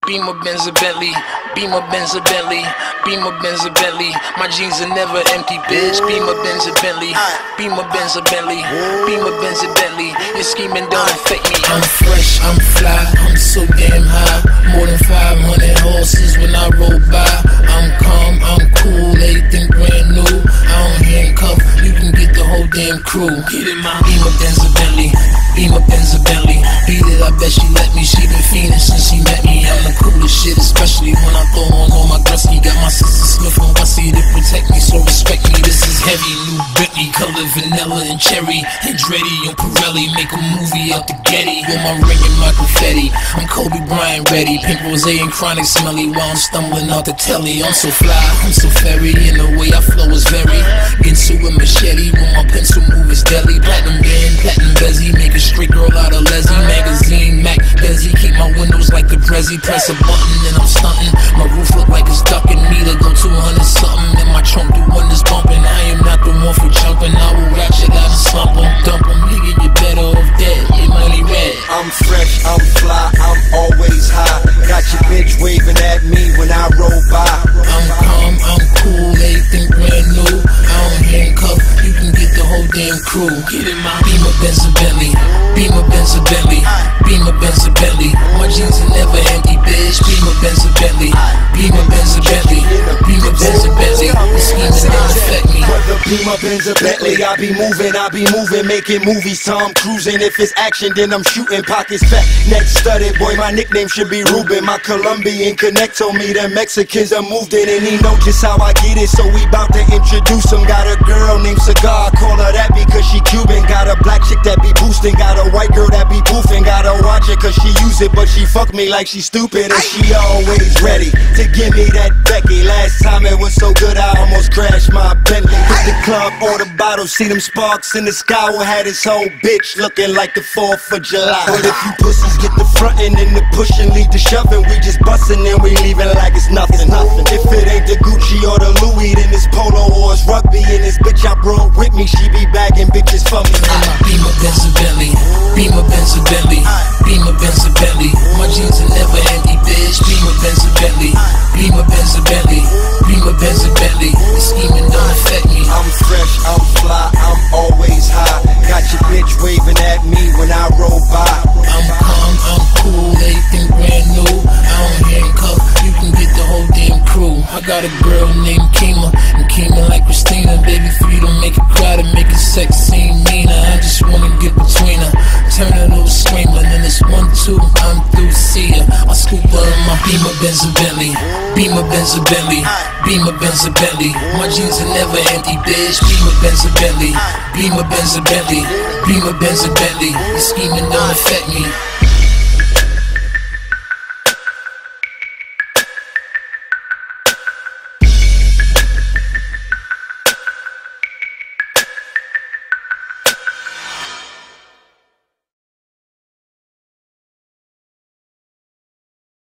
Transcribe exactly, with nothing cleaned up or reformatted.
Beamer, Benz, a Bentley. Beamer, Benz, a Bentley. Beamer, Benz, a Bentley. My jeans are never empty, bitch. Beamer, Benz, a Bentley. Beamer, Benz, a Bentley. Beamer, Benz, a Bentley. Your scheming don't affect me. I'm fresh, I'm fly, I'm so damn high. More than five hundred horses when I roll by. I'm calm, I'm cool, everything brand new. I don't handcuff, you can get the whole damn crew. Get in my Beamer, Benz, a Bentley. Beamer, Benz, a Bentley. Beat it, I bet she let me. She been fiending since she met me. I'm the coolest shit, especially when I throw on all my Gretzky. Got my sister Smith and Wessie to protect me, so respect me. This is heavy, new Bentley, color vanilla and cherry. Andretti and Pirelli, make a movie out the Getty. With my ring and my confetti, I'm Kobe Bryant ready. Pink rose and chronic smelly while I'm stumbling out the telly. I'm so fly, I'm so fairy, and the way I flow is very Ginsu and machete, when my pencil move is deadly. Platinum band, platinum bezzy, make a straight girl out of Leslie. Magazine, Mac, Desi, keep my windows like the Prezi. Press a button and I'm stunting. My roof look like it's ducking me to go two hundred something. And my trunk do wonders bumping. I am not the one for jumping. I will ratchet out and slump em, dump em. Nigga, you better off dead, your money red. I'm fresh, I'm fly, I'm always high. Got your bitch waving at me when I roll by. I'm calm, I'm cool, everything brand new. I don't handcuff, you can get the whole damn crew. Get in my Beamer, Benz, a Bentley. Beamer, Benz, a Bentley. Beamer, Benz, a Bentley. My jeans are never empty, bitch. Beamer, Benz, a Bentley. Beamer, Benz, a Bentley. Beamer, Benz, a Bentley. The schemes don't affect me. Whether Beamer, Benz, a Bentley, I be moving, I be moving, making movies, Tom cruising. If it's action, then I'm shooting. Pockets fat, neck studded. Boy, my nickname should be Ruben. My Colombian connect told me that Mexicans are moved in, and he know just how I get it. So we bout to introduce him. Got a girl named Cigar, call her that because she Cuban. Got a black chick that be boosting. Got a white girl that be boofing. Gotta watch it cause she use it, but she fuck me like she stupid. And she always ready to give me that Becky. Last time it was so good I almost crashed my Bentley. Hit the club, order bottles, see them sparks in the sky. We had this whole bitch looking like the fourth of July. But if you pussies get the frontin' and the pushin', lead the shovin', we just bustin' and we leaving like it's nothing, nothing. If it ain't the Gucci or the Louis, then it's Polo or it's rugby. And this bitch I brought with me, she be bagging bitches for me. Beamer, Benz, a Bentley. Beamer, Benz, a Bentley. Beamer, Benz, a Bentley. My jeans are never empty, bitch. Beamer, Benz, a Bentley. Beamer, Benz, a Bentley. Beamer, Benz, a Bentley. The scheming don't affect me. I'm fresh, I'm fly, I'm always high. Got your bitch waving at me when I roll by. I'm calm, I'm cool, everything brand new. I don't handcuff, you can get the whole damn crew. I got a girl named Kima, and Kima like Christina. Baby, for you to make it cry, to make it sex seem meaner. I just wanna get between her, turn her to a screamer. Then it's one, two, I'm through, see her. I scoop her in my Beamer, Benz, a Bentley. Beamer, Benz, a Bentley. Beamer, Benz, a Bentley. My jeans are never empty, bitch. Beamer, Benz, a Bentley. Beamer, Benz, a Bentley. Beamer, Benz, a Bentley. The scheming don't affect me.